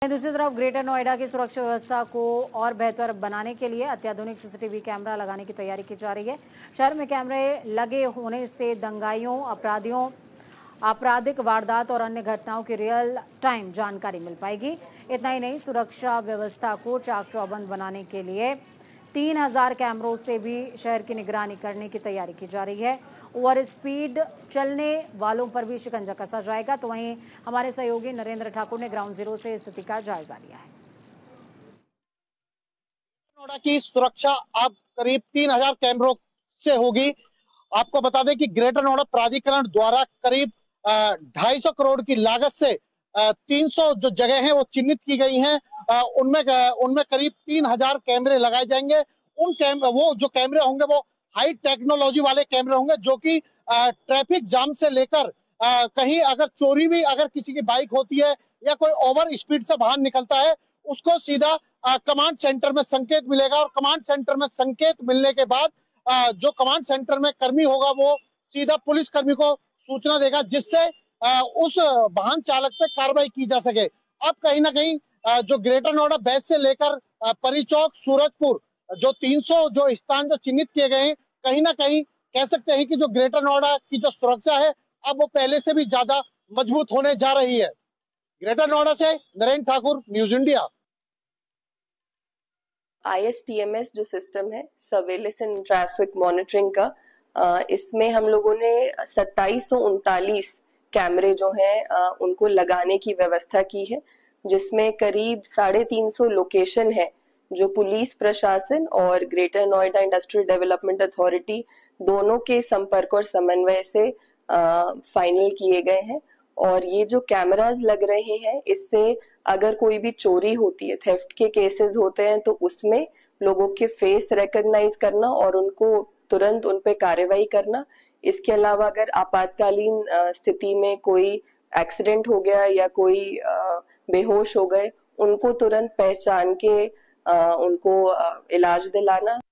दूसरी तरफ ग्रेटर नोएडा की सुरक्षा व्यवस्था को और बेहतर बनाने के लिए अत्याधुनिक सीसीटीवी कैमरा लगाने की तैयारी की जा रही है। शहर में कैमरे लगे होने से दंगाइयों, अपराधियों, आपराधिक वारदात और अन्य घटनाओं की रियल टाइम जानकारी मिल पाएगी। इतना ही नहीं, सुरक्षा व्यवस्था को चाक चौबंद बनाने के लिए 3000 कैमरों से भी शहर की निगरानी करने की तैयारी की जा रही है। ओवर स्पीड चलने वालों पर भी शिकंजा कसा जाएगा। तो वहीं हमारे सहयोगी नरेंद्र ठाकुर ने ग्राउंड जीरो से स्थिति का जायजा लिया है। नोएडा की सुरक्षा अब करीब 3000 कैमरों से होगी। आपको बता दें कि ग्रेटर नोएडा प्राधिकरण द्वारा करीब 250 करोड़ की लागत से 300 जो जगह हैं वो चिन्हित की गई हैं। उनमें करीब 3000 कैमरे लगाए जाएंगे। वो जो कैमरे होंगे वो हाई टेक्नोलॉजी वाले कैमरे होंगे, जो कि ट्रैफिक जाम से लेकर कहीं अगर चोरी भी अगर किसी की बाइक होती है या कोई ओवर स्पीड से बाहर निकलता है, उसको सीधा कमांड सेंटर में संकेत मिलेगा और कमांड सेंटर में संकेत मिलने के बाद जो कमांड सेंटर में कर्मी होगा वो सीधा पुलिस कर्मी को सूचना देगा, जिससे उस वाहन चालक पे कार्रवाई की जा सके। अब कहीं ना कहीं जो ग्रेटर नोएडा बैच से लेकर परी चौक, सूरजपुर, जो 300 जो स्थान जो चिन्हित किए गए हैं, कहीं ना कहीं कह सकते हैं कि जो ग्रेटर नोएडा की जो सुरक्षा है अब वो पहले से भी ज्यादा मजबूत होने जा रही है। ग्रेटर नोएडा से Narendra Thakur, News India. ISTMS जो सिस्टम है, सर्वेलेंस एंड ट्रैफिक मॉनिटरिंग का, इसमें हम लोगों ने 2739 कैमरे जो हैं उनको लगाने की व्यवस्था की है, जिसमें करीब 350 लोकेशन है जो पुलिस प्रशासन और Greater Noida industrial development authority दोनों के संपर्क और समन्वय से फाइनल किए गए हैं। और ये जो कैमरास लग रहे हैं, इससे अगर कोई भी चोरी होती है, थेफ्ट के केसेस होते हैं, तो उसमें लोगों के फेस रिकॉग्नाइज करना और उनको तुरंत उन पे कार्रवाई करना। इसके अलावा अगर आपातकालीन स्थिति में कोई एक्सीडेंट हो गया या कोई बेहोश हो गए, उनको तुरंत पहचान के उनको इलाज दिलाना।